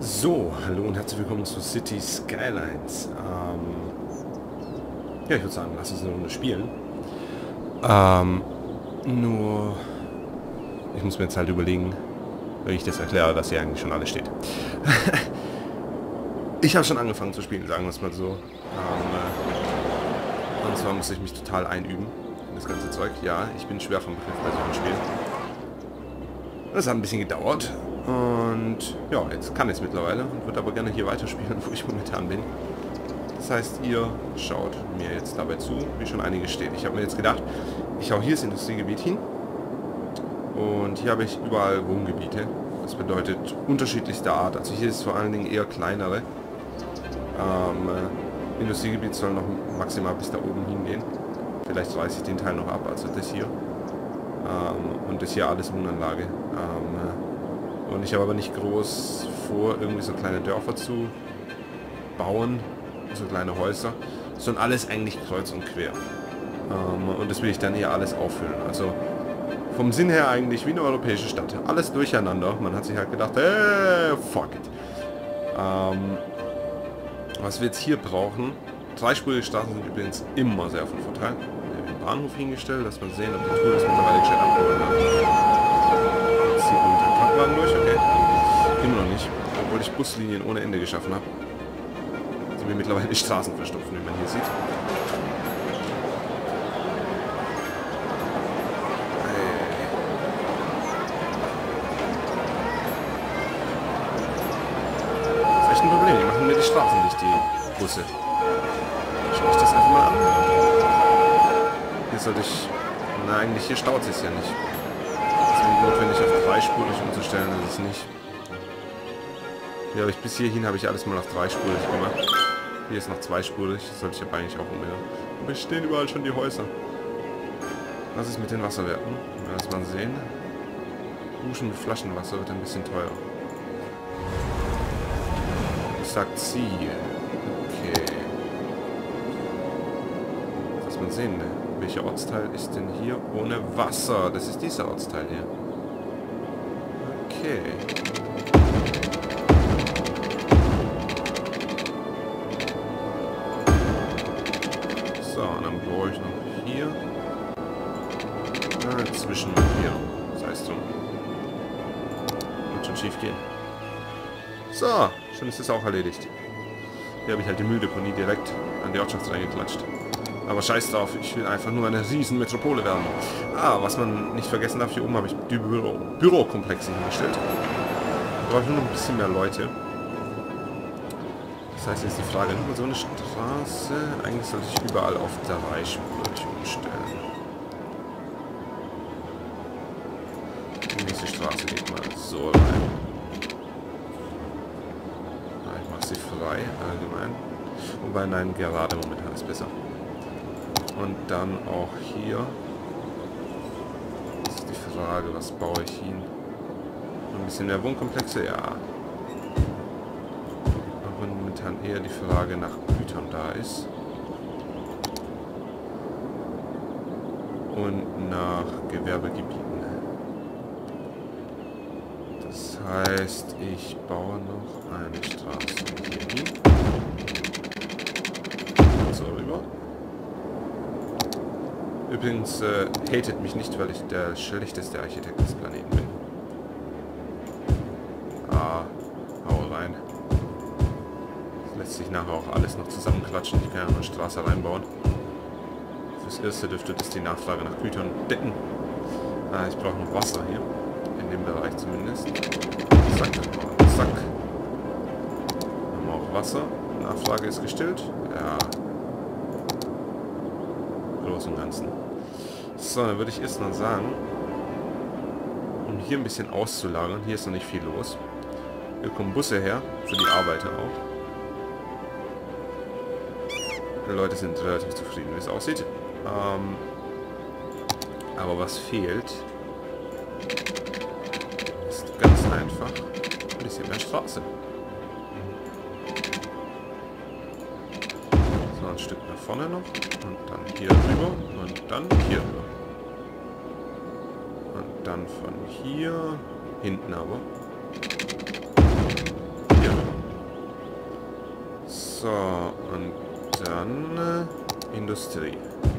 So, hallo und herzlich willkommen zu City Skylines. Ja, ich würde sagen, lass uns eine Runde spielen. Nur, ich muss mir jetzt halt überlegen, wie ich das erkläre, dass hier eigentlich schon alles steht. Ich habe schon angefangen zu spielen, sagen wir es mal so. Und zwar muss ich mich total einüben in das ganze Zeug. Ja, ich bin schwer vom Begriff bei so einem Spiel. Das hat ein bisschen gedauert. Und ja, jetzt kann ich es mittlerweile und würde aber gerne hier weiterspielen, wo ich momentan bin. Das heißt, ihr schaut mir jetzt dabei zu, wie schon einiges steht. Ich habe mir jetzt gedacht, ich hau hier das Industriegebiet hin und hier habe ich überall Wohngebiete. Das bedeutet unterschiedlichster Art. Also hier ist es vor allen Dingen eher kleinere. Industriegebiet soll noch maximal bis da oben hingehen. Vielleicht reiße ich den Teil noch ab, also das hier. Und das hier alles Wohnanlage. Und ich habe aber nicht groß vor, irgendwie so kleine Dörfer zu bauen, so kleine Häuser, sondern alles eigentlich kreuz und quer. Und das will ich dann eher alles auffüllen. Also vom Sinn her eigentlich wie eine europäische Stadt. Alles durcheinander. Man hat sich halt gedacht, fuck it. Was wir jetzt hier brauchen, dreispurige Straßen sind übrigens immer sehr von Vorteil. Wir haben den Bahnhof hingestellt, dass wir sehen, ob die Tour das mittlerweile gescheit abgeholt hat. Jetzt zieht man mit dem Krankenwagen durch, okay. Immer noch nicht, obwohl ich Buslinien ohne Ende geschaffen habe. Die mir mittlerweile die Straßen verstopfen, wie man hier sieht. Das ist echt ein Problem, die machen mir die Straßen nicht, die Busse. Schau ich das einfach mal an. Hier sollte ich... Na, eigentlich hier staut es ja nicht. Deswegen notwendig auf dreispurig umzustellen, das ist nicht. Ja, aber bis hierhin habe ich alles mal auf dreispurig gemacht. Hier ist noch zweispurig, das sollte ich aber eigentlich auch umgehen. Aber es stehen überall schon die Häuser. Was ist mit den Wasserwerten? Ja, das mal sehen. Duschen mit Flaschenwasser wird ein bisschen teuer. Ich sag Ziel. Okay. Lass mal sehen, ne? Welcher Ortsteil ist denn hier ohne Wasser? Das ist dieser Ortsteil hier. Okay. So, und dann brauche ich noch hier. Zwischen hier. Das heißt so. Wird schon schief gehen. So, schon ist das auch erledigt. Hier habe ich halt die Mülldeponie direkt an die Ortschaft reingeklatscht. Aber scheiß drauf, ich will einfach nur eine riesen Metropole werden. Was man nicht vergessen darf, hier oben habe ich die Bürokomplexe hingestellt. Da brauche ich nur noch ein bisschen mehr Leute. Das heißt, jetzt die Frage, nur so eine Straße, eigentlich sollte ich überall auf dreispurig umstellen. Die nächste Straße geht mal so rein. Ich mache sie frei, allgemein. Wobei, nein, gerade momentan ist besser. Und dann auch hier. Das ist die Frage, was baue ich hin? Ein bisschen mehr Wohnkomplexe, ja. Aber momentan eher die Frage nach Gütern da ist. Und nach Gewerbegebieten. Das heißt, ich baue noch eine Straße hier hin. So rüber. Übrigens, hatet mich nicht, weil ich der schlechteste Architekt des Planeten bin. Hau rein. Das lässt sich nachher auch alles noch zusammenklatschen. Ich kann ja noch eine Straße reinbauen. Fürs Erste dürfte das die Nachfrage nach Gütern decken. Ich brauche noch Wasser hier. In dem Bereich zumindest. Zack, zack. Haben wir auch Wasser. Nachfrage ist gestillt. Ja. Groß und Ganzen. So, dann würde ich erst mal sagen, um hier ein bisschen auszulagern, hier ist noch nicht viel los. Hier kommen Busse her, für die Arbeiter auch. Die Leute sind relativ zufrieden, wie es aussieht. Aber was fehlt, ist ganz einfach ein bisschen mehr Straße. So, ein Stück nach vorne noch und dann hier rüber und dann hier rüber. Und dann von hier hinten aber hier rüber. So, und dann Industrie.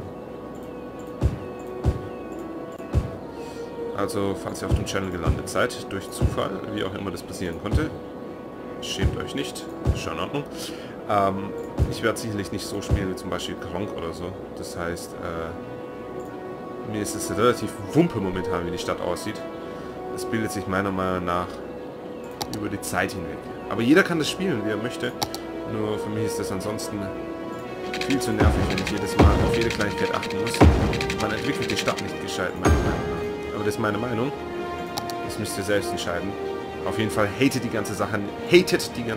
Also, falls ihr auf dem Channel gelandet seid, durch Zufall, wie auch immer das passieren konnte, schämt euch nicht, ist schon in Ordnung. Ich werde sicherlich nicht so spielen wie zum Beispiel Gronk oder so. Das heißt, mir ist es relativ wumpe momentan, wie die Stadt aussieht. Das bildet sich meiner Meinung nach über die Zeit hinweg. Aber jeder kann das spielen, wie er möchte. Nur für mich ist das ansonsten viel zu nervig, wenn ich jedes Mal auf jede Kleinigkeit achten muss. Man entwickelt die Stadt nicht gescheit, meiner Meinung nach. Aber das ist meine Meinung. Das müsst ihr selbst entscheiden. Auf jeden Fall hatet die ganze Sache nicht,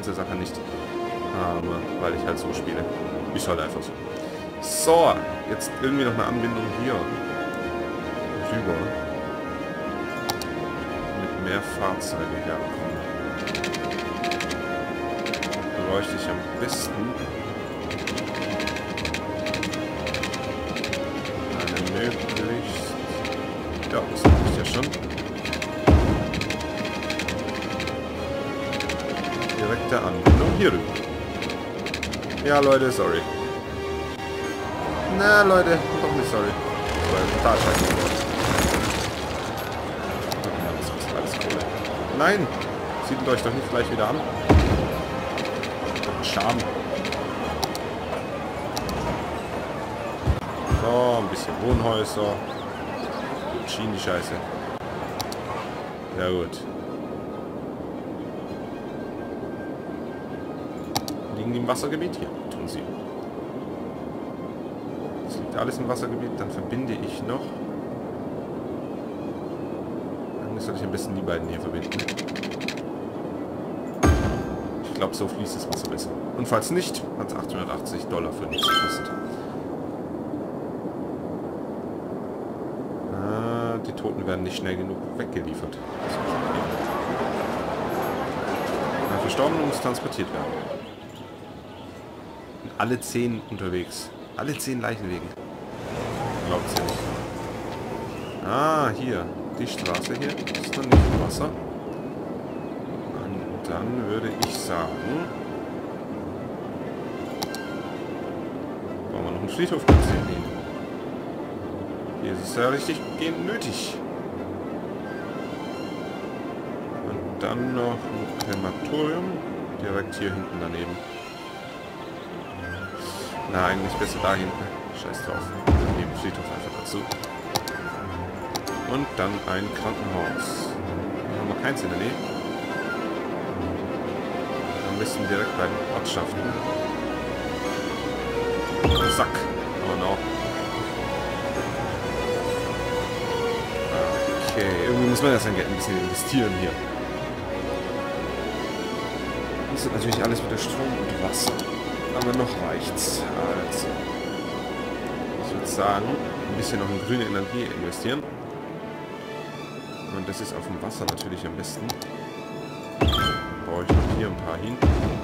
weil ich halt so spiele. Ist halt einfach so. So, jetzt irgendwie noch eine Anbindung hier rüber. Mit mehr Fahrzeuge herkommen. Bräuchte ich am besten eine möglichst... Ja, das habe ich ja schon. Direkte Anbindung hier rüber. Ja, Leute, sorry. Na, Leute, doch nicht sorry. Das war total scheiße. Das kostet alles Kohle. Nein! Sieht euch doch nicht gleich wieder an. Scham. So, ein bisschen Wohnhäuser. Schien die Scheiße. Ja gut. Liegen die im Wassergebiet? Hier, tun sie. Das liegt alles im Wassergebiet. Dann verbinde ich noch. Eigentlich sollte ich am besten die beiden hier verbinden. Ich glaube, so fließt das Wasser besser. Und falls nicht, hat es $880 für nichts gekostet. Die Toten werden nicht schnell genug weggeliefert. Der Verstorbene muss transportiert werden. Und alle 10 unterwegs. Alle 10 Leichenwegen. Glaubt's ja nicht. Ah, hier. Die Straße hier ist noch nicht im Wasser. Und dann würde ich sagen... Bauen wir noch einen Friedhof ganz hin. Hier ist es ja richtig gehend nötig. Und dann noch ein Krematorium. Direkt hier hinten daneben. Na, eigentlich besser da hinten. Scheiß drauf. Neben Friedhof einfach dazu. Und dann ein Krankenhaus. Hier haben wir keins in der Nähe. Am besten direkt bei den Ortschaften. Sack. Oh no. Okay, irgendwie muss man das dann ein bisschen investieren hier. Das ist natürlich alles wieder Strom und Wasser. Aber noch reicht's. Also. Ich würde sagen, ein bisschen noch in grüne Energie investieren. Und das ist auf dem Wasser natürlich am besten. Baue ich noch hier ein paar hin.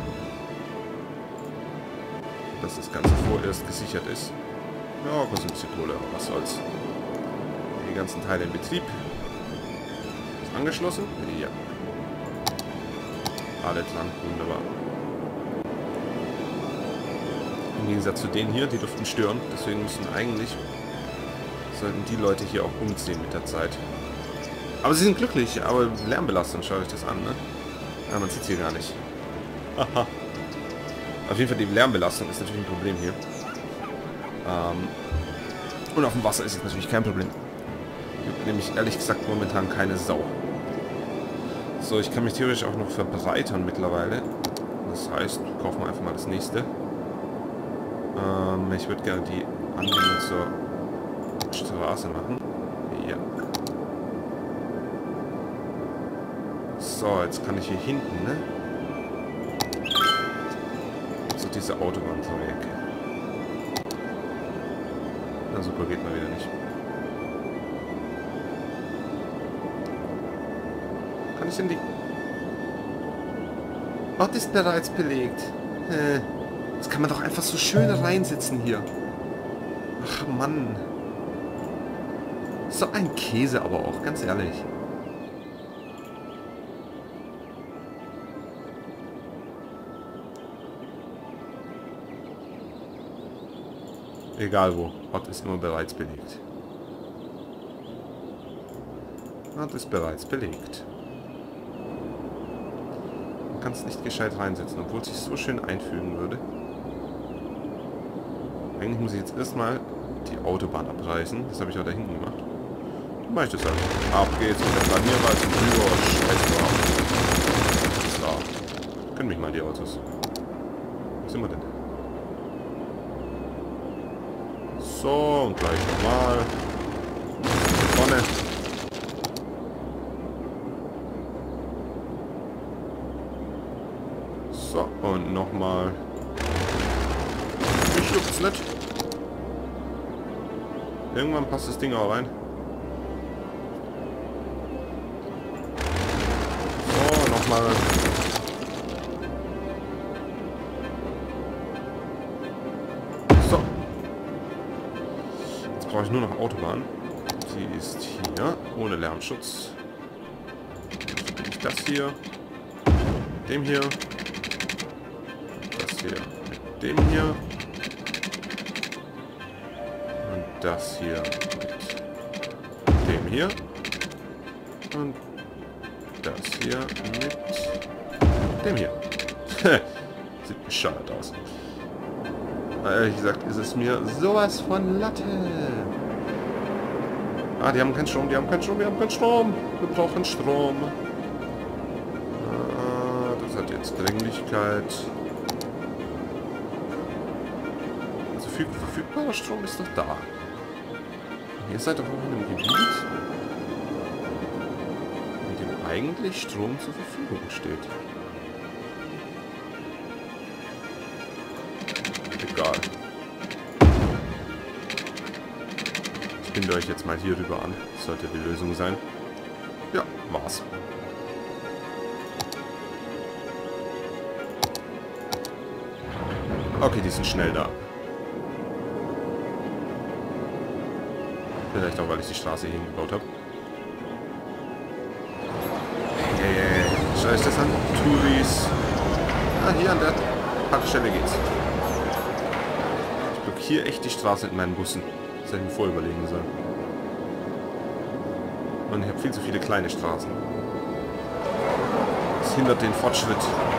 Dass das Ganze vorerst gesichert ist. Ja, kostet ein bisschen Kohle, aber was soll's. Die ganzen Teile in Betrieb. Ist angeschlossen? Ja. Alle dran, wunderbar. Im Gegensatz zu denen hier, die dürften stören. Deswegen sollten die Leute hier auch umziehen mit der Zeit. Aber sie sind glücklich, aber Lärmbelastung, schaut euch das an, ne? Ja, man sieht es hier gar nicht. Haha. Auf jeden Fall die Lärmbelastung ist natürlich ein Problem hier. Und auf dem Wasser ist es natürlich kein Problem. Gibt nämlich ehrlich gesagt momentan keine Sau. So, ich kann mich theoretisch auch noch verbreitern mittlerweile. Das heißt, kaufen wir einfach mal das nächste. Ich würde gerne die Anbindung zur Straße machen. Ja. So, jetzt kann ich hier hinten, ne? So diese Autobahn so weg. Na super, geht mal wieder nicht. Kann ich denn die... Ort ist bereits belegt. Jetzt kann man doch einfach so schön reinsitzen hier. Ach Mann. So ein Käse aber auch, ganz ehrlich. Egal wo. Ort ist immer bereits belegt. Ort ist bereits belegt. Man kann es nicht gescheit reinsetzen, obwohl es sich so schön einfügen würde. Eigentlich muss ich jetzt erstmal die Autobahn abreißen. Das habe ich auch da hinten gemacht. Dann mache ich das halt. Ab geht's mit der Planierwahl zum Rüber. Scheiß drauf. So. Können mich mal die Autos. Wo sind wir denn? So, und gleich nochmal. Vorne. So, und nochmal. Ich juckt's nicht. Irgendwann passt das Ding auch rein. So, nochmal. So. Jetzt brauche ich nur noch Autobahn. Sie ist hier, ohne Lärmschutz. Jetzt bin ich das hier. Dem hier. Das hier. Mit dem hier. Und das hier mit dem hier. Und das hier mit dem hier. Sieht bescheuert aus. Ehrlich gesagt ist es mir sowas von Latte. Ah, die haben keinen Strom, die haben keinen Strom, wir haben keinen Strom. Wir brauchen Strom. Ah, das hat jetzt Dringlichkeit. Also verfügbarer Strom ist doch da. Ihr seid doch auch in einem Gebiet, in dem eigentlich Strom zur Verfügung steht. Egal. Ich binde euch jetzt mal hier rüber an. Das sollte die Lösung sein. Ja, war's. Okay, die sind schnell da. Vielleicht auch, weil ich die Straße hier hingebaut habe. Schau ich das an? Touris. Ah, hier an der Haltestelle geht's. Ich blockiere echt die Straße mit meinen Bussen. Das hätte ich mir vorher überlegen sollen. Und ich habe viel zu viele kleine Straßen. Das hindert den Fortschritt.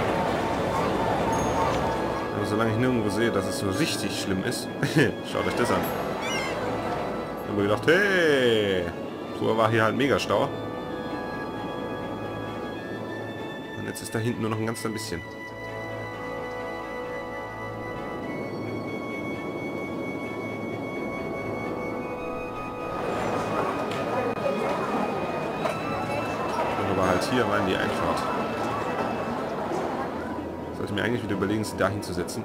Aber solange ich nirgendwo sehe, dass es so richtig schlimm ist, schaut euch das an. Ich habe mir gedacht, hey, früher war hier halt mega Stau. Und jetzt ist da hinten nur noch ein ganz klein bisschen. Aber halt hier rein die Einfahrt. Sollte mir eigentlich wieder überlegen, sie da hinzusetzen.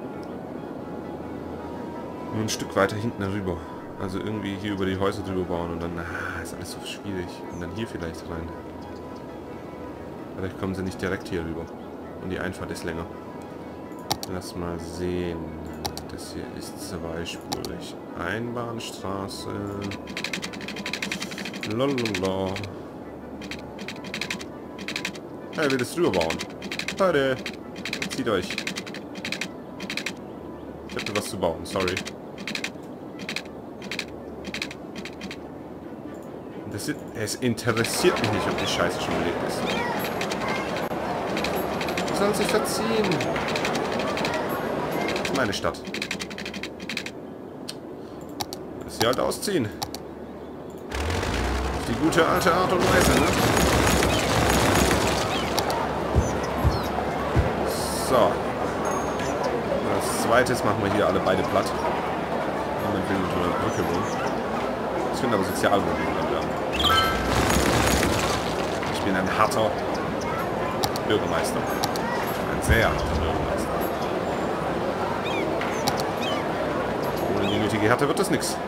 Nur ein Stück weiter hinten rüber. Also irgendwie hier über die Häuser drüber bauen und dann ist alles so schwierig. Und dann hier vielleicht rein. Vielleicht kommen sie nicht direkt hier rüber. Und die Einfahrt ist länger. Lass mal sehen. Das hier ist zweispurig. Einbahnstraße. Lalalala. Er will das rüber bauen. Leute, zieht euch. Ich hatte was zu bauen, sorry. Es interessiert mich nicht, ob die Scheiße schon belegt ist. Die sollen sich verziehen. Das ist meine Stadt. Lass sie halt ausziehen. Die gute alte Art und Weise, ne? So. Als zweites machen wir hier alle beide platt. Und dann will wir unter der Brücke wohnen. Ich finde aber Sozialwohnungen dann werden. Ich bin ein harter Bürgermeister. Ein sehr harter Bürgermeister. Ohne die nötige Härte wird das nichts.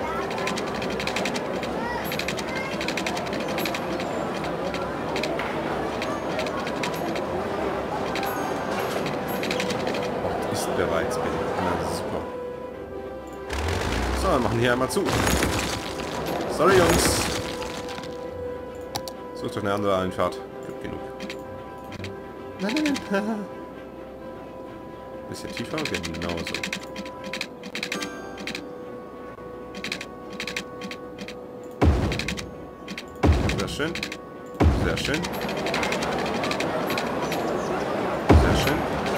Ort ist bereits belegt. Na super. So, wir machen hier einmal zu. Sorry, Jungs. Sucht doch eine andere Einfahrt. Gibt genug. Bisschen tiefer? Genau so. schön. Sehr schön. Sehr schön.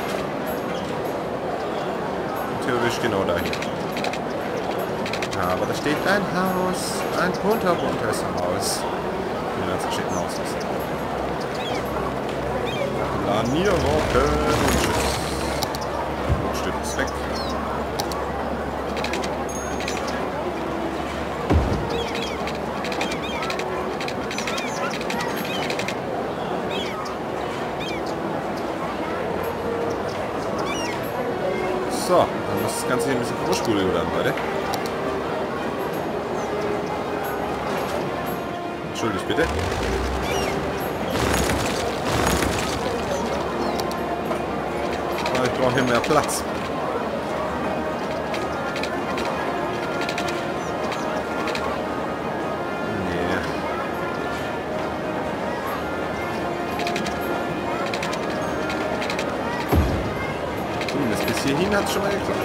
Theoretisch genau dahin. Aber da steht ein Haus. Ein buntes Haus. Wie man es schicken Haus ist. Planierwochen und tschüss. Stück ist weg. So, dann muss das Ganze hier ein bisschen vorspulen werden, Leute. Entschuldigt bitte. Aber ich brauche hier mehr Platz. Nee. Zumindest bis hierhin hat es schon mal geklappt.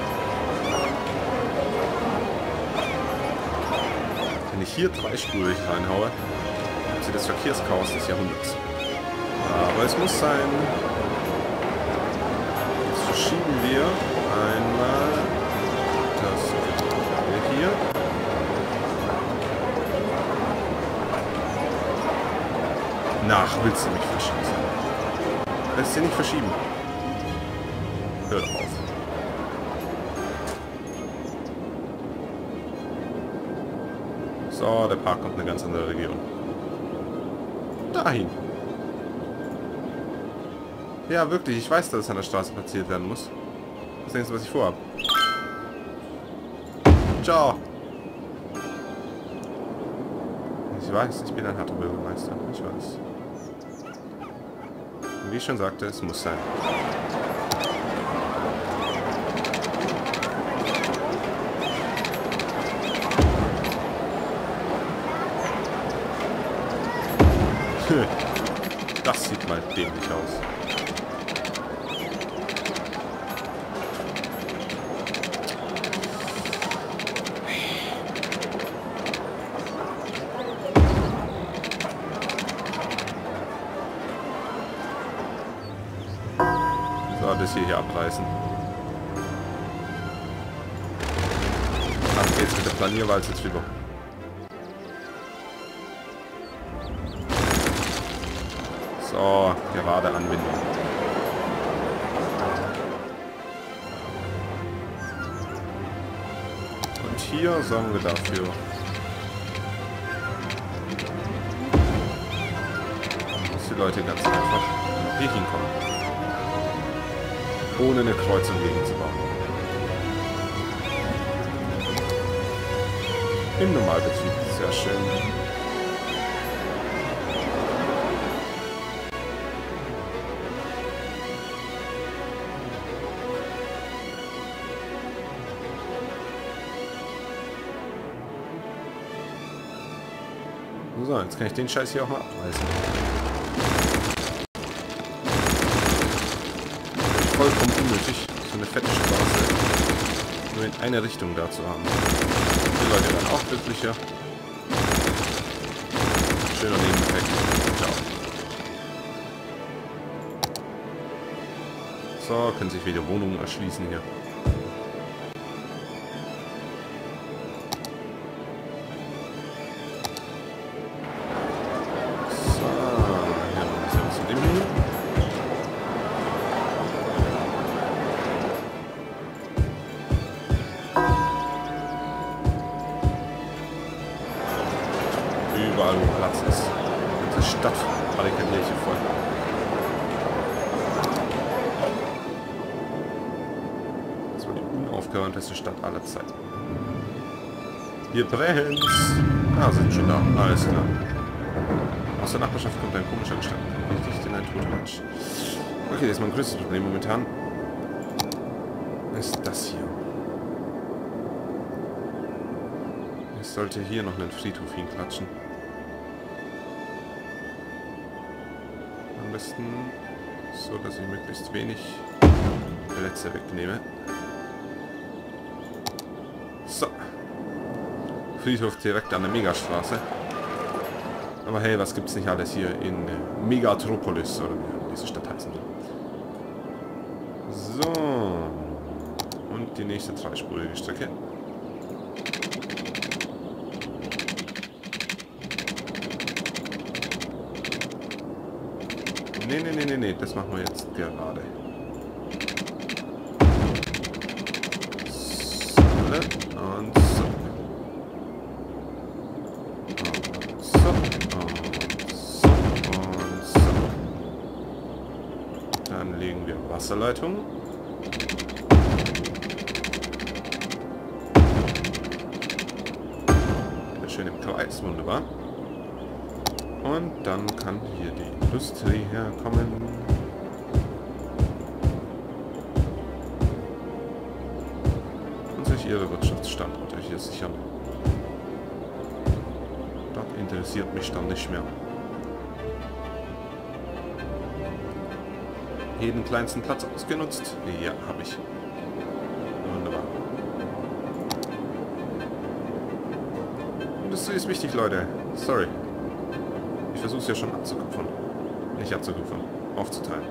Wenn ich hier dreispurig reinhaue, hat sie das Verkehrschaos des Jahrhunderts. Aber es muss sein. Jetzt verschieben wir einmal das hier. Nach, willst du mich verschieben? Lässt sie nicht verschieben. Hör auf. So, der Park kommt in eine ganz andere Region. Dahin. Ja, wirklich, ich weiß, dass es an der Straße platziert werden muss. Was denkst du, was ich vorhabe? Ciao. Ich weiß, ich bin ein harter Bürgermeister. Ich weiß. Und wie ich schon sagte, es muss sein. Das sieht mal dämlich aus. So, das hier abreißen. Ab geht's mit der Planierwalze drüber. So, gerade Anbindung. Und hier sorgen wir dafür. Dass die Leute ganz einfach hier hinkommen. Ohne eine Kreuzung gegenzubauen. Im Normalbetrieb. Sehr schön. So, jetzt kann ich den Scheiß hier auch mal abreißen. Vollkommen unnötig, so eine fette Straße nur in eine Richtung da zu haben. Die Leute werden auch glücklicher. Schöner Nebeneffekt. Ciao. So, können sich wieder Wohnungen erschließen hier. Überall wo Platz ist. Die Stadt barrikadiere ich hier voll. Das war die unaufgeräumteste Stadt aller Zeiten. Hier brennt's. Ah, sind schon da. Alles klar. Aus der Nachbarschaft kommt ein komischer Gestank. Richtig in ein Totmensch. Okay, das ist mein größtes Problem momentan. Ist das hier. Ich sollte hier noch einen Friedhof hinklatschen. Am besten so, dass ich möglichst wenig Plätze wegnehme. So. Friedhof direkt an der Megastraße. Aber hey, was gibt's nicht alles hier in Megatropolis, oder wie diese Stadt heißen will. So. Und die nächste dreispurige Strecke. Nee, das machen wir jetzt gerade. So, und so. Und so, und so, und so. Dann legen wir Wasserleitung. Schön im Kreis, wunderbar. Und dann kann hier die Industrie herkommen. Und sich ihre Wirtschaftsstandorte hier sichern. Das interessiert mich dann nicht mehr. Jeden kleinsten Platz ausgenutzt? Ja, habe ich. Wunderbar. Industrie ist wichtig, Leute. Sorry. Ich versuche es ja schon abzukupfern. Nicht abzukupfern. Aufzuteilen.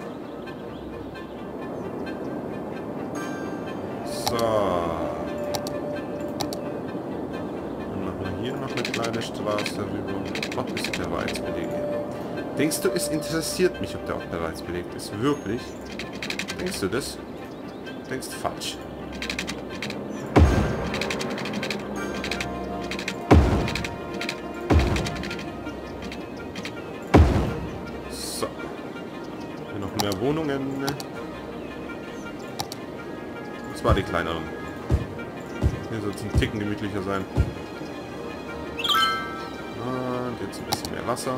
So. Dann machen wir hier noch eine kleine Straße rüber. Was ist bereits belegt? Denkst du, es interessiert mich, ob der auch bereits belegt ist? Wirklich? Denkst du das? Denkst du falsch? Mehr Wohnungen. Das war die kleineren. Hier soll es ein Ticken gemütlicher sein. Und jetzt ein bisschen mehr Wasser.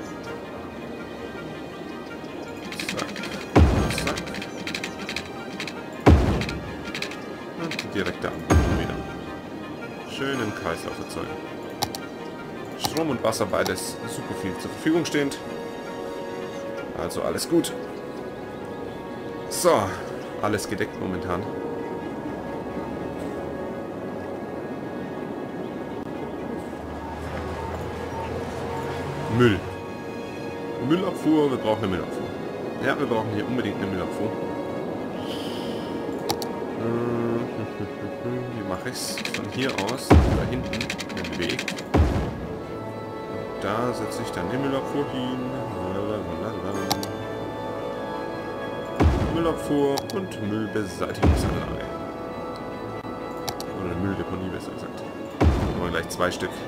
Zack. Zack. Und die direkte Anbindung wieder. Schön im Kreislauf erzeugen. Strom und Wasser, beides super viel zur Verfügung stehend. Also alles gut. So, alles gedeckt momentan. Müll. Müllabfuhr, wir brauchen eine Müllabfuhr. Ja, wir brauchen hier unbedingt eine Müllabfuhr. Wie mache ich es? Von hier aus, da hinten, den Weg. Und da setze ich dann die Müllabfuhr hin. Müllabfuhr und Müllbeseitigungsanlage. Oder eine Mülldeponie, besser gesagt. Haben wir gleich 2 Stück.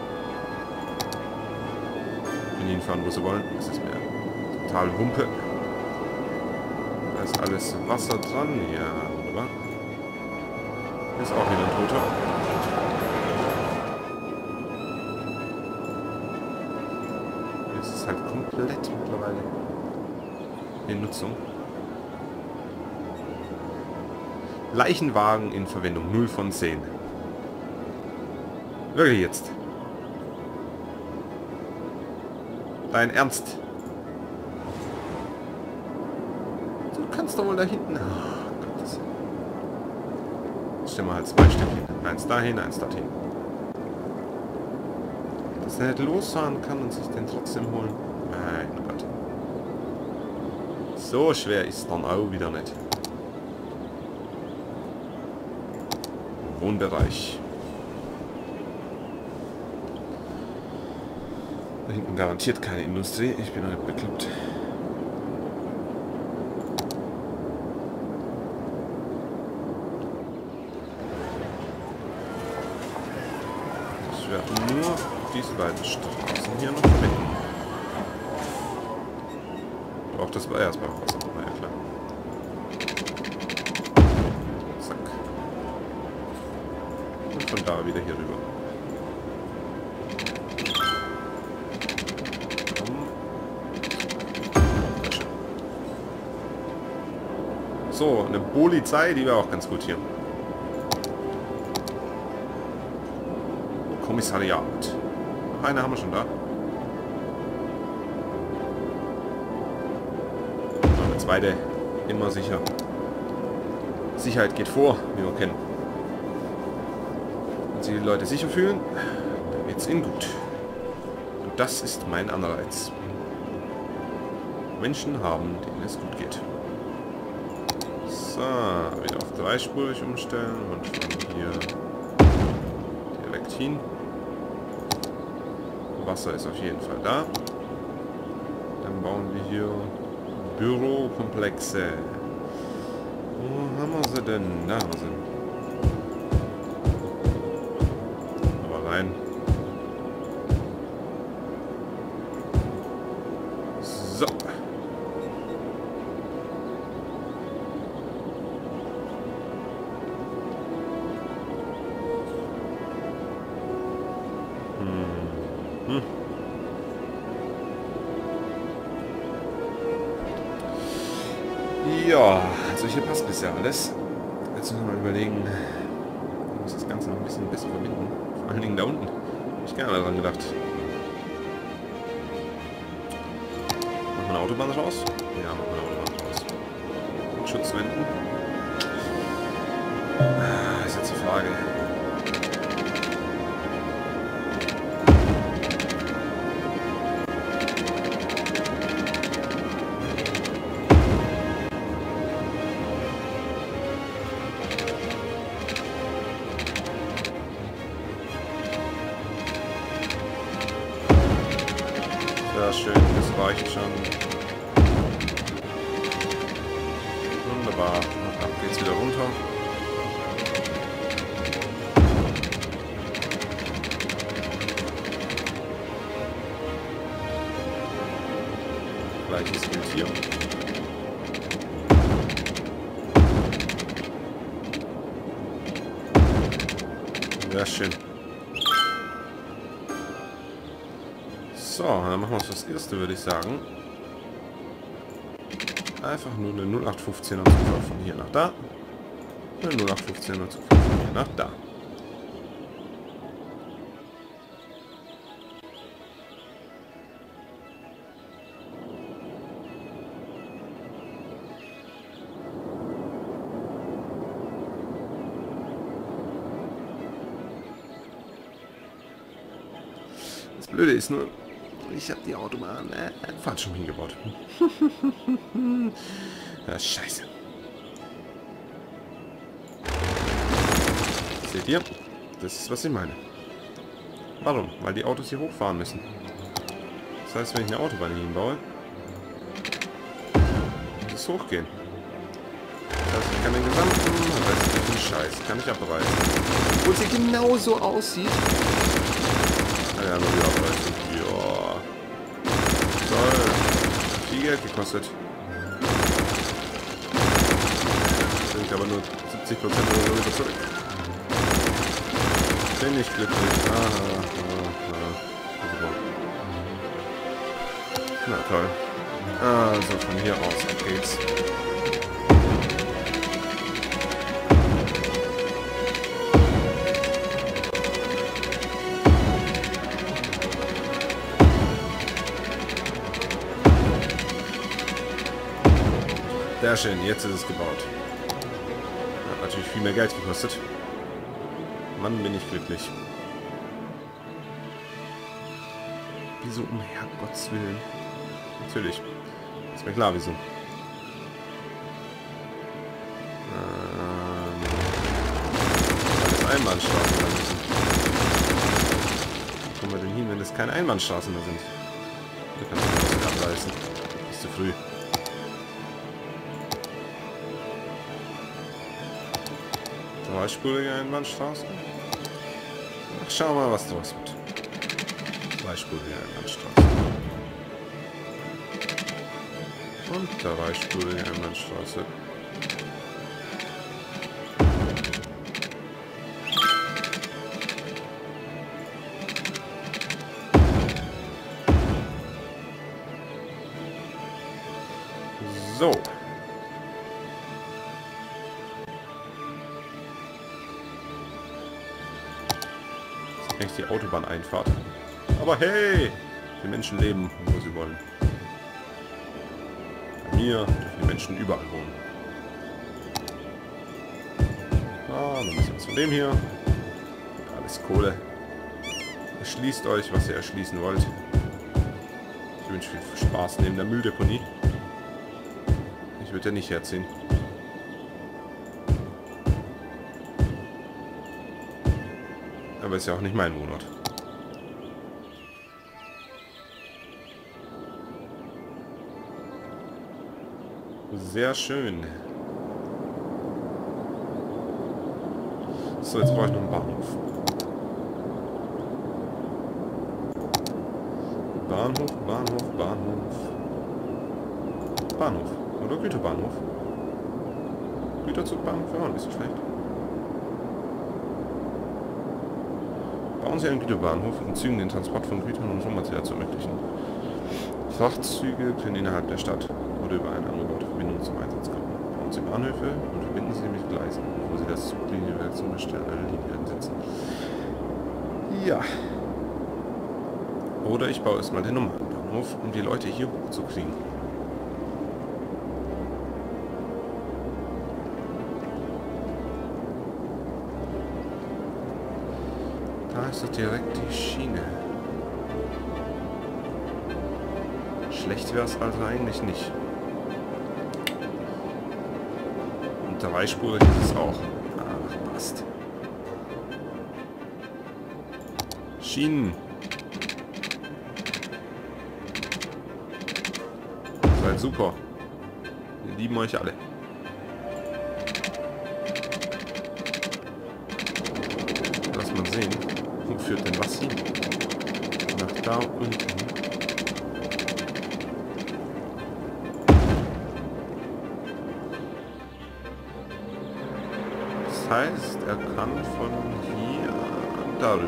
Können hinfahren, wo sie wollen. Das ist mir total Wumpe. Da ist alles Wasser dran. Ja, wunderbar. Hier ist auch wieder ein Toter. Hier ist es halt komplett mittlerweile in Nutzung. Leichenwagen in Verwendung. 0 von 10. Wirklich jetzt. Dein Ernst? Du kannst doch wohl da hinten... Oh, Gottes. Jetzt stellen wir halt 2 Stück hin. Eins dahin, eins dorthin. Dass er nicht losfahren kann und sich den trotzdem holen. Mein Gott. So schwer ist dann auch wieder nicht. Wohnbereich. Da hinten garantiert keine Industrie. Ich bin noch nicht bekloppt. Ich werde nur diese beiden Straßen hier noch verwenden. Braucht das erstmal Wasser. Na ja, klar. Zack. Und von da wieder hier rüber. So, eine Polizei, die wäre auch ganz gut hier. Kommissariat. Noch eine haben wir schon da. Und eine zweite, immer sicher. Sicherheit geht vor, wie wir kennen. Wenn sich die Leute sicher fühlen, dann geht's ihnen gut. Dann das ist mein Anreiz. Menschen haben, denen es gut geht. So, wieder auf dreispurig umstellen und von hier direkt hin. Wasser ist auf jeden Fall da. Dann bauen wir hier Bürokomplexe. Wo haben wir sie denn? Da haben wir sie. Aber rein. So. Ja, also hier passt bisher alles. Jetzt müssen wir mal überlegen, ich muss das Ganze noch ein bisschen besser verbinden. Vor allen Dingen da unten. Habe ich gerne daran gedacht. Machen wir eine Autobahn raus? Ja, machen wir eine Autobahn raus. Mit Schutzwänden. Ist jetzt die Frage. Sehr schön, das reicht schon. Wunderbar. Ab geht's wieder runter. Gleiches gilt hier. Sehr schön. So, dann machen wir uns das erste, würde ich sagen. Einfach nur eine 0815er Zugfahrt von hier nach da. Eine 0815er Zugfahrt von hier nach da. Das Blöde ist nur, ich habe die Autobahn falsch schon hingebaut. Ja, scheiße. Seht ihr? Das ist, was ich meine. Warum? Weil die Autos hier hochfahren müssen. Das heißt, wenn ich eine Autobahn hier hinbaue, muss es hochgehen. Das heißt, ich kann den gesamten restlichen Scheiß kann ich abreißen. Obwohl sie genauso aussieht. Naja, nur die Abreißung. Ja. Toll. Viel Geld gekostet. Bringt aber nur 70% oder so wieder zurück. Bin ich glücklich. Na toll. Also von hier aus, ab geht's. Sehr schön, jetzt ist es gebaut. Hat natürlich viel mehr Geld gekostet. Mann, bin ich glücklich. Wieso um Herrgotts Willen? Natürlich. Ist mir klar, wieso. Das Einbahnstraßen da müssen. Wie kommen wir denn hin, wenn das keine Einbahnstraßen mehr sind? Wir können das wieder abreißen. Ist zu früh. Zweispurige Einbahnstraße. Ach, schauen wir mal, was draus wird. Zweispurige Einbahnstraße. Und dreispurige Einbahnstraße. So. Eigentlich die Autobahneinfahrt. Aber hey! Die Menschen leben, wo sie wollen. Bei mir dürfen die Menschen überall wohnen. Ah, dann ist jetzt von dem hier. Und alles Kohle. Erschließt euch, was ihr erschließen wollt. wünsche viel Spaß neben der Mülldeponie. Ich würde ja nicht herziehen. Aber ist ja auch nicht mein Wohnort. Sehr schön. So, jetzt brauche ich noch einen Bahnhof. Bahnhof. Oder Güterbahnhof. Güterzugbahnhof wäre auch nicht so schlecht. Bauen Sie einen Güterbahnhof, um Zügen den Transport von Gütern und Rohmaterial zu ermöglichen. Fahrzeuge können innerhalb der Stadt oder über eine angebaute Verbindung zum Einsatz kommen. Bauen Sie Bahnhöfe und verbinden Sie mit Gleisen, wo Sie das Zuglinienwerk zum Erstellen einer Linie einsetzen. Ja. Oder ich baue erstmal den normalen Bahnhof, um die Leute hier hochzukriegen. Da ist doch direkt die Schiene. Schlecht wäre es also eigentlich nicht. Und dreispurig ist es auch. Ach, passt. Schienen. Seid super. Wir lieben euch alle. Lass mal sehen. Wo führt denn was hin? Nach da unten. Das heißt, er kann von hier darüber.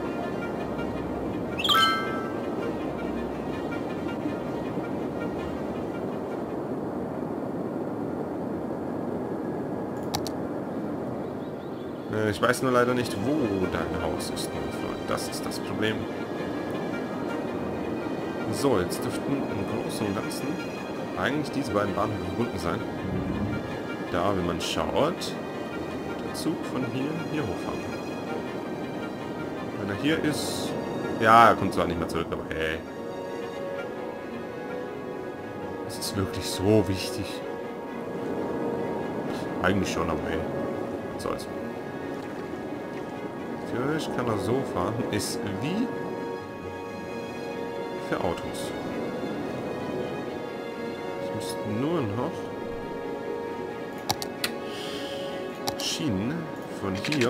Ich weiß nur leider nicht, wo dein Haus ist, mein Freund. Das ist das Problem. So, jetzt dürften im Großen und Ganzen eigentlich diese beiden Bahnhöfe verbunden sein. Da, wenn man schaut, der Zug von hier hochfahren. Wenn er hier ist... Ja, er kommt zwar nicht mehr zurück, aber hey. Das ist wirklich so wichtig. Eigentlich schon, aber hey. Was soll's. Theoretisch kann er so fahren. Ist wie für Autos. Ich müsste nur noch Schienen von hier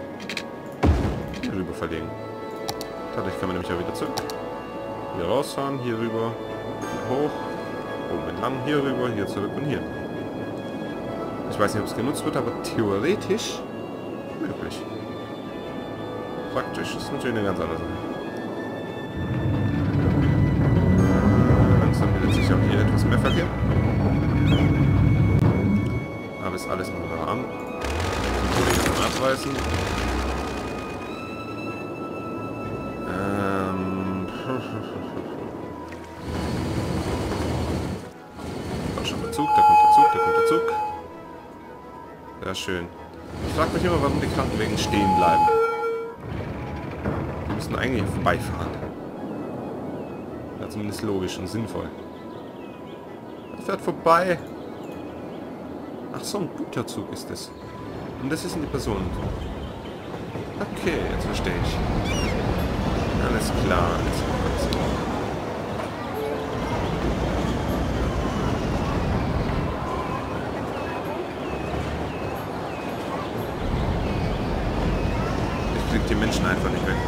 rüber verlegen. Dadurch kann man nämlich auch wieder zurück. Hier rausfahren, hier rüber, hier hoch, oben entlang, hier rüber, hier zurück und hier. Ich weiß nicht, ob es genutzt wird, aber theoretisch möglich. Praktisch ist natürlich eine ganz andere Sache. Langsam bildet sich auch hier etwas mehr Verkehr. Aber ist alles im Rahmen. Die Kollegen kann abreißen. Da schon der Zug, da kommt der Zug, da kommt der Zug. Sehr schön. Ich frage mich immer, warum die Krankenwagen stehen bleiben. Die müssen eigentlich vorbeifahren. Ja, zumindest logisch und sinnvoll. Er fährt vorbei. Ach so, ein Güterzug ist das. Und das ist die Person. Okay, jetzt verstehe ich. Alles klar, alles klar. Ich krieg die Menschen einfach nicht weg.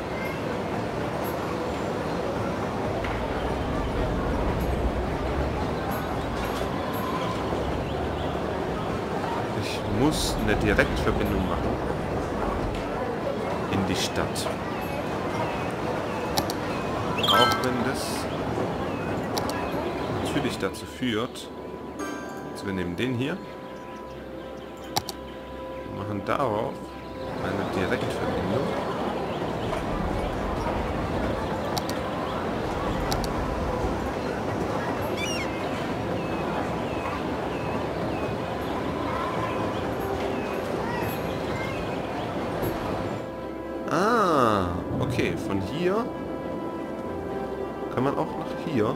Ich muss eine Direktverbindung machen in die Stadt. Auch wenn das natürlich dazu führt, also wir nehmen den hier, machen darauf eine Direktverbindung. Ah, okay, von hier kann man auch nach hier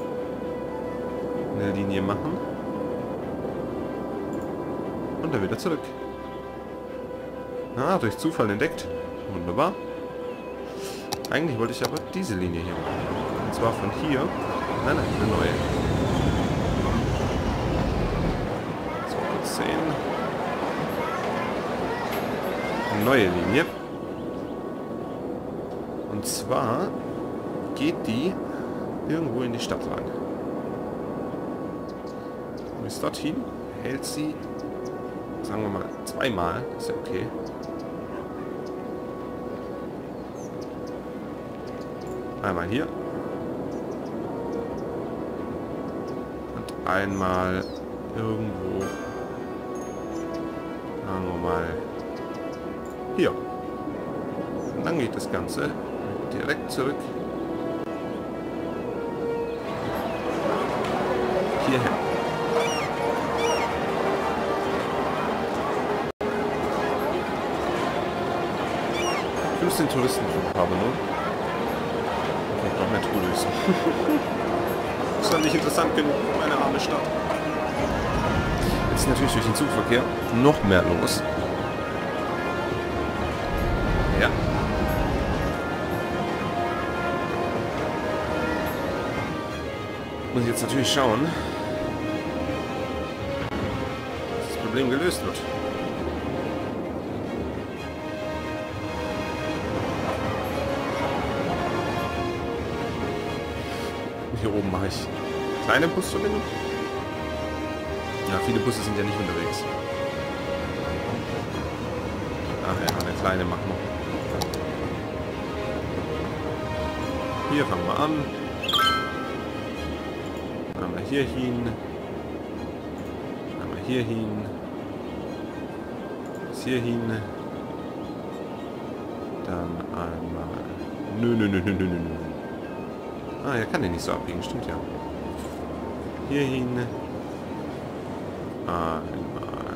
eine Linie machen. Und dann wieder zurück. Ah, durch Zufall entdeckt. Wunderbar. Eigentlich wollte ich aber diese Linie hier machen. Und zwar von hier. Nein, nein, eine neue. So, kurz sehen. Eine neue Linie. Und zwar geht die irgendwo in die Stadt rein. Bis dorthin hält sie, sagen wir mal, zweimal. Ist ja okay. Einmal hier. Und einmal irgendwo, sagen wir mal, hier. Und dann geht das Ganze direkt zurück hierher. Ich muss den Touristenclub haben, ne? Okay, noch mehr Touristen. Das ist doch nicht interessant genug, meine arme Stadt. Jetzt ist natürlich durch den Zugverkehr noch mehr los. Ja. Muss ich jetzt natürlich schauen, dass das Problem gelöst wird. Hier oben mache ich kleine Busverbindung. Ja, viele Busse sind ja nicht unterwegs. Ach ja, eine kleine machen wir. Hier fangen wir an. Einmal hier hin. Einmal hier hin. Bis hier hin. Dann einmal... Nö. Ah, er kann den nicht so abbiegen, stimmt ja. Hier hin. Einmal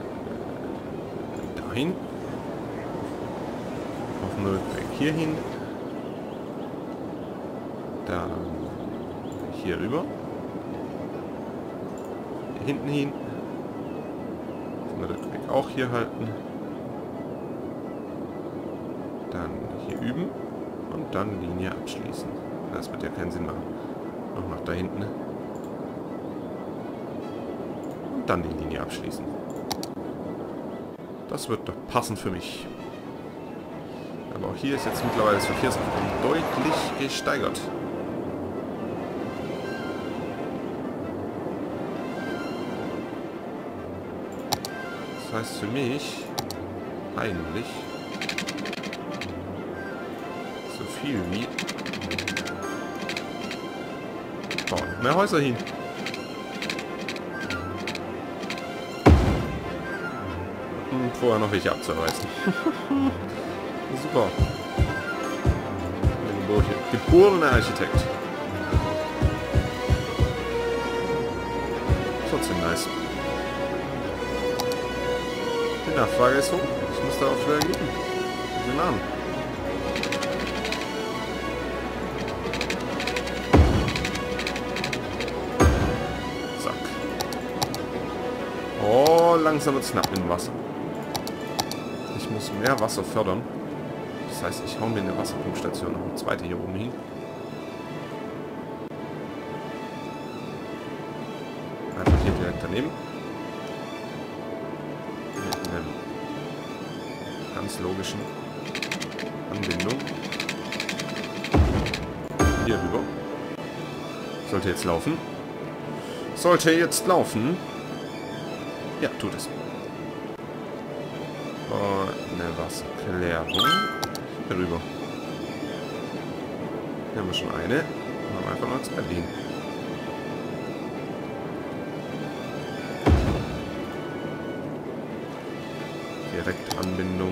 dahin. Auf dem Rückweg hier hin. Dann hier rüber. Hier hinten hin. Auf dem Rückweg auch hier halten. Dann hier üben. Und dann Linie abschließen. Das wird ja keinen Sinn machen. Noch nach da hinten. Und dann die Linie abschließen. Das wird doch passend für mich. Aber auch hier ist jetzt mittlerweile das Verkehrsaufkommen deutlich gesteigert. Das heißt für mich eigentlich so viel wie bauen. Mehr Häuser hin. Und vorher noch welche abzureißen. Super. Geborener Architekt. Trotzdem nice. Die Nachfrage ist hoch. Ich muss darauf reagieren. Den Namen. Oh, langsam wird es knapp im Wasser. Ich muss mehr Wasser fördern. Das heißt, ich hau mir eine Wasserpumpstation noch eine zweite hier oben hin. Einfach hier direkt daneben. Mit einer ganz logischen Anbindung. Hier rüber. Sollte jetzt laufen. Sollte jetzt laufen. Ja, tut es. Und eine Wasserklärung. Hier rüber. Hier haben wir schon eine. Dann haben wir einfach noch zwei liegen. Direktanbindung.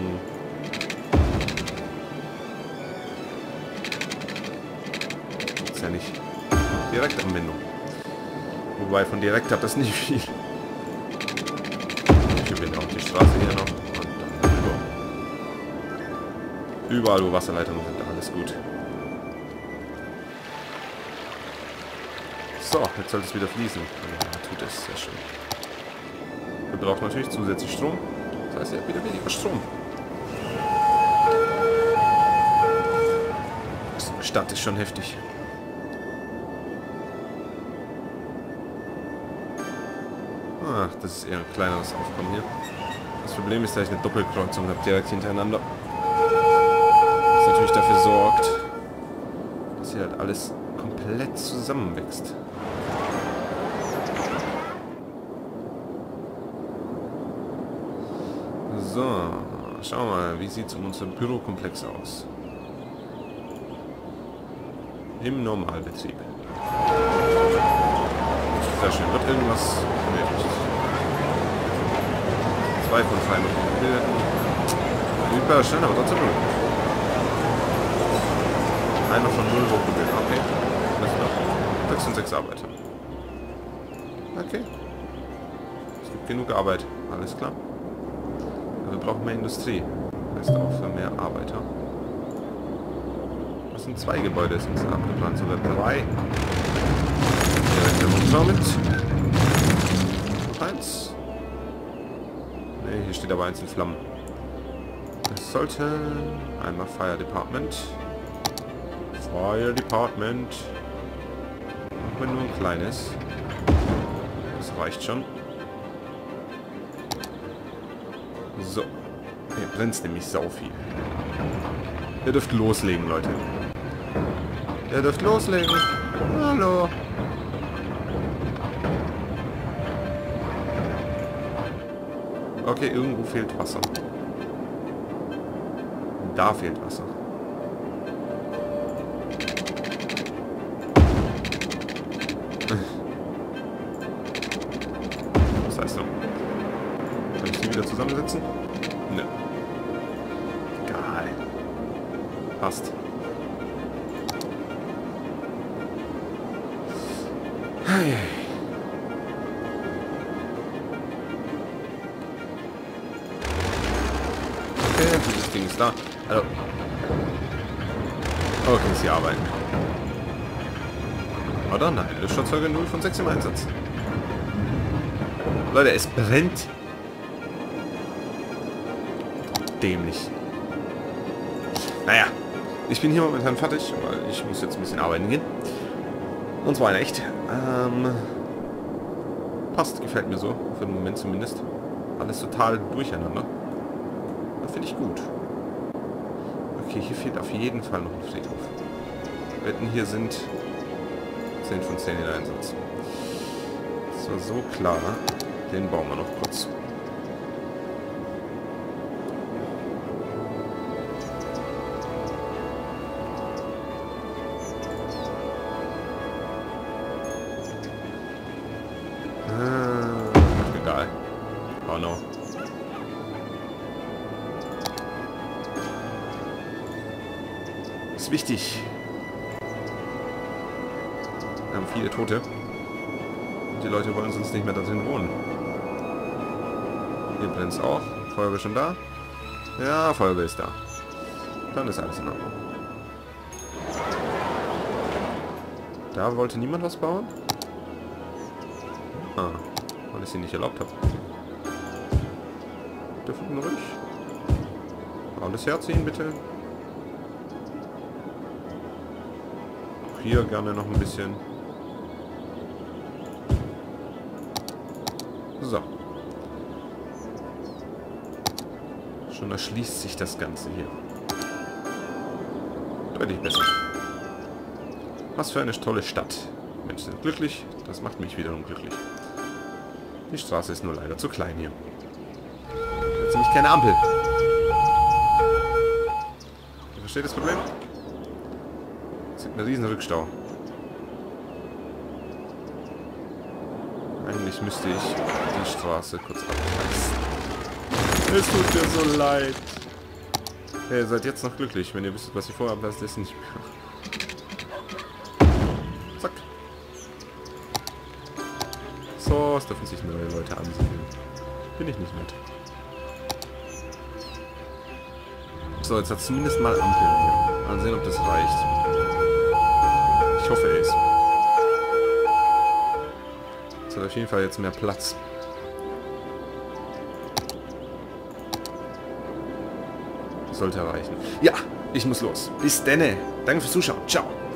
Ist ja nicht Direktanbindung. Wobei von direkt hat das nicht viel. Ich verbinde auch die Straße hier noch. Und dann rüber. Überall, wo Wasserleitungen sind, alles gut. So, jetzt sollte es wieder fließen. Ja, tut es, sehr schön. Wir brauchen natürlich zusätzlich Strom. Das heißt, ihr habt wieder weniger Strom. Die Stadt ist schon heftig. Ach, das ist eher ein kleineres Aufkommen hier. Das Problem ist, dass ich eine Doppelkreuzung habe, direkt hintereinander. Was natürlich dafür sorgt, dass hier halt alles komplett zusammenwächst. So, schauen wir mal, wie sieht es um unseren Bürokomplex aus? Im Normalbetrieb. Sehr schön. Wird irgendwas benötigt? 2 von 3 noch bilden. Über schnell, aber trotzdem 0. Einer von 0 hochgebildet. Okay. Das noch 6 und 6 Arbeiter. Okay. Es gibt genug Arbeit. Alles klar. Aber wir brauchen mehr Industrie. Heißt auch für mehr Arbeiter. Das sind 2 Gebäude, sind abgebrannt, sogar 3. Direkt der Motor mit. Noch 1. Ne, hier steht aber 1 in Flammen. Es sollte einmal Fire Department. Fire Department. Auch wenn nur ein kleines. Das reicht schon. So. Hier brennt nämlich sau viel. Ihr dürft loslegen, Leute. Ihr dürft loslegen. Hallo. Okay, irgendwo fehlt Wasser. Da fehlt Wasser. Was heißt so? Kann ich die wieder zusammensetzen? Nö. Egal. Passt. Hey. Okay, dieses Ding ist da. Also. Okay, sie arbeiten. Oder nein, Löschfahrzeuge 0 von 6 im Einsatz. Leute, es brennt. Dämlich. Naja, ich bin hier momentan fertig, weil ich muss jetzt ein bisschen arbeiten gehen. Und zwar in echt. Passt, gefällt mir so. Für den Moment zumindest. Alles total durcheinander. Das finde ich gut. Okay, hier fehlt auf jeden Fall noch ein Friedhof. Wetten, hier sind 10 von 10 in Einsatz. Das war so klar. Den bauen wir noch kurz. Egal. Oh no. Ist wichtig. Wir haben viele Tote. Und die Leute wollen sonst nicht mehr da drin wohnen. Hier brennt es auch. Feuerwehr schon da? Ja, Feuerwehr ist da. Dann ist alles in Ordnung. Da wollte niemand was bauen? Ah, weil ich sie nicht erlaubt habe. Dürfen wir ruhig? Alles herziehen, bitte. Auch hier gerne noch ein bisschen. So. Schon erschließt sich das Ganze hier. Deutlich besser. Was für eine tolle Stadt. Menschen sind glücklich, das macht mich wiederum glücklich. Die Straße ist nur leider zu klein hier. Jetzt nämlich keine Ampel. Ihr versteht das Problem? Es gibt einen riesen Rückstau. Eigentlich müsste ich die Straße kurz abreißen. Es tut mir so leid. Hey, ihr seid jetzt noch glücklich, wenn ihr wisst, was ich vorhabe, das ist nicht mehr. Zack. So, es dürfen sich neue Leute ansiedeln. Bin ich nicht nett. So, jetzt hat es zumindest mal Ampeln hier. Mal sehen, ob das reicht. Ich hoffe es. hat auf jeden Fall jetzt mehr Platz. Sollte reichen. Ja, ich muss los. Bis denne. Danke fürs Zuschauen. Ciao.